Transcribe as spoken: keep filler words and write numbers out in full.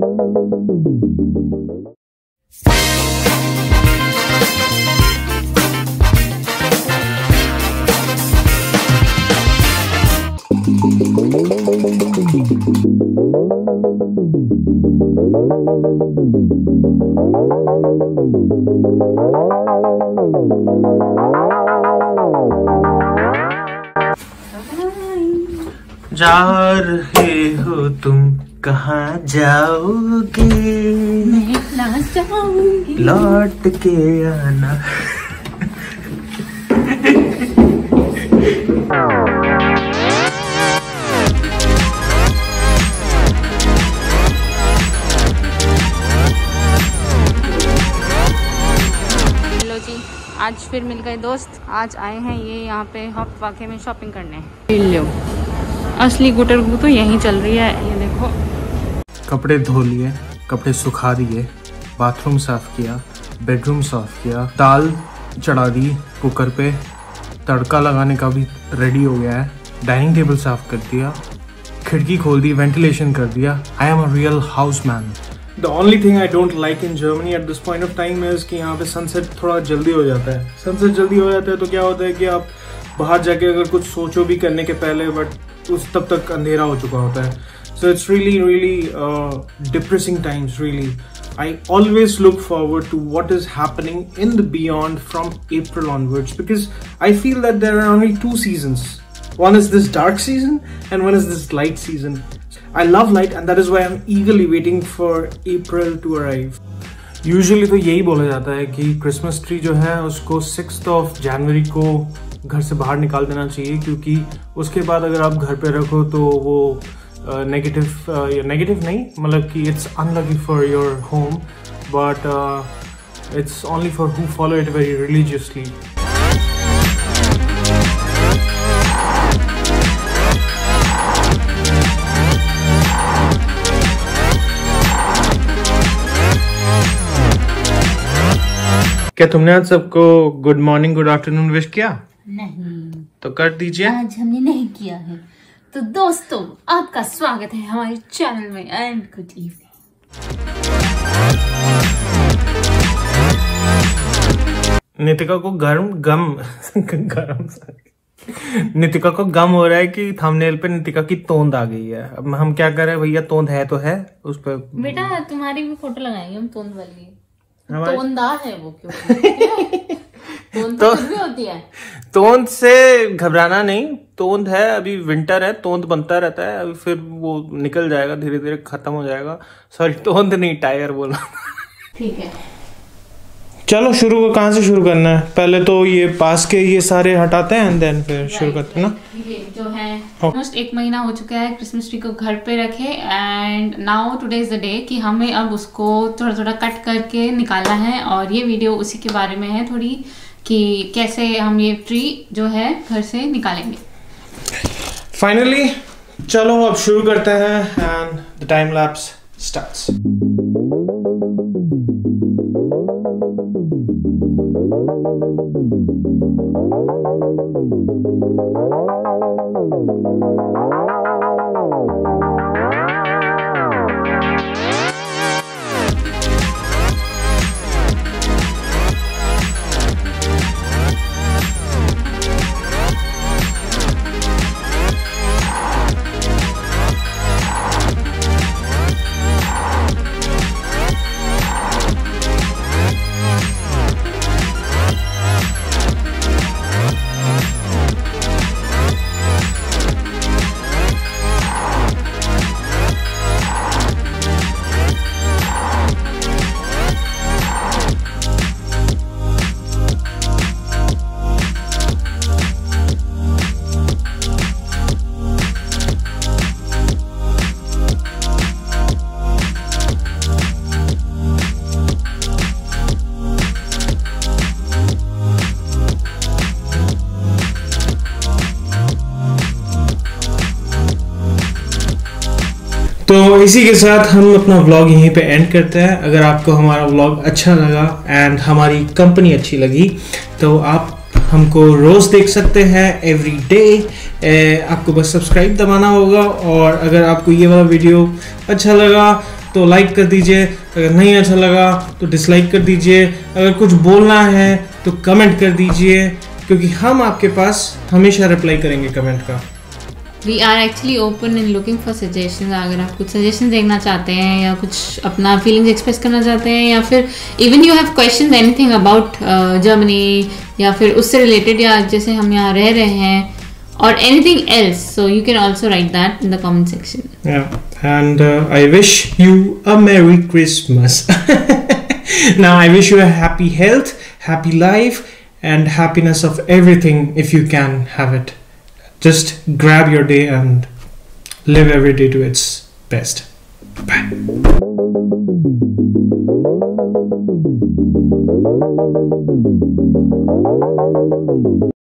जा रहे हो तुम, कहाँ जाओगे? मैं ना जाऊंगी, लौट के आना। हेलो जी, आज फिर मिल गए दोस्त। आज आए हैं ये यहाँ पे हॉप वाकई में शॉपिंग करने। लो, असली गुटर गु तो यहीं चल रही है, ये देखो। कपड़े धो लिए, कपड़े सुखा दिए, बाथरूम साफ किया, बेडरूम साफ किया, दाल चढ़ा दी कुकर पे, तड़का लगाने का भी रेडी हो गया है, डाइनिंग टेबल साफ कर दिया, खिड़की खोल दी, वेंटिलेशन कर दिया। I am a real house man. The only thing I don't like in Germany at this point of time is कि यहाँ पे सनसेट थोड़ा जल्दी हो जाता है। सनसेट जल्दी हो जाता है तो क्या होता है कि आप बाहर जाके अगर कुछ सोचो भी करने के पहले, बट उस तब तक अंधेरा हो चुका होता है। So it's really really depressing times really. I always look forward to what is happening in the beyond from April onwards, because I feel that there are only two seasons. One is this dark season and one is this light season. I love light and that is why I'm eagerly waiting for April to arrive. Usually तो यही बोला जाता है कि Christmas tree जो है उसको sixth of January को घर से बाहर निकाल देना चाहिए, क्योंकि उसके बाद अगर आप घर पे रखो तो वो नेगेटिव uh, नेगेटिव uh, नहीं, मतलब कि it's unlucky for your home, but it's only for who follow it very religiously. क्या तुमने आज सबको good morning good afternoon wish किया? नहीं, तो कर दीजिए। आज हमने नहीं किया है। तो दोस्तों, आपका स्वागत है हमारे चैनल में एंड गुड इवनिंग। नितिका को गर्म गम गरम नितिका को गम हो रहा है कि थंबनेल पे नितिका की तोंद आ गई है। अब हम क्या करें भैया, तोंद है तो है उस पर। बेटा तुम्हारी भी फोटो लगाएंगे हम तोंद वाली। तोंदा है वो क्यों? तोंद तो भी होती है। तोंद से घबराना नहीं, तोंद है, अभी विंटर है, तोंद बनता रहता है, अभी फिर वो निकल जाएगा, धीरे धीरे खत्म हो जाएगा। सॉरी, तोंद नहीं, टायर बोला। ठीक है, चलो शुरू कहाँ से शुरू करना है? पहले तो ये पास के ये सारे हटाते हैं एंड देन फिर शुरू करते हैं ना। ये जो है ऑलमोस्ट एक महीना हो चुका है क्रिसमस ट्री को घर पे रखे, and now today is the day कि हमें अब उसको थोड़ा थोड़ा कट करके निकालना है, और ये वीडियो उसी के बारे में है थोड़ी, कि कैसे हम ये ट्री जो है घर से निकालेंगे। फाइनली चलो अब शुरू करते हैं and the time lapse starts. तो इसी के साथ हम अपना व्लॉग यहीं पे एंड करते हैं। अगर आपको हमारा व्लॉग अच्छा लगा एंड हमारी कंपनी अच्छी लगी तो आप हमको रोज़ देख सकते हैं, एवरी डे। आपको बस सब्सक्राइब दबाना होगा, और अगर आपको ये वाला वीडियो अच्छा लगा तो लाइक कर दीजिए, अगर नहीं अच्छा लगा तो डिसलाइक कर दीजिए, अगर कुछ बोलना है तो कमेंट कर दीजिए, क्योंकि हम आपके पास हमेशा रिप्लाई करेंगे कमेंट का। We are actually open and looking for suggestion. अगर आप कुछ सजेशन देखना चाहते हैं या कुछ अपना फीलिंग्स एक्सप्रेस करना चाहते हैं, या फिर even you have question anything about Germany, या फिर उससे रिलेटेड, या जैसे हम यहाँ रह रहे हैं, or anything else, so you can also write that in the comment section. Yeah, and uh, I wish you a Merry Christmas. Now I wish you a happy health, happy life, and happiness of everything if you can have it. Just grab your day and live every day to its best. Bye.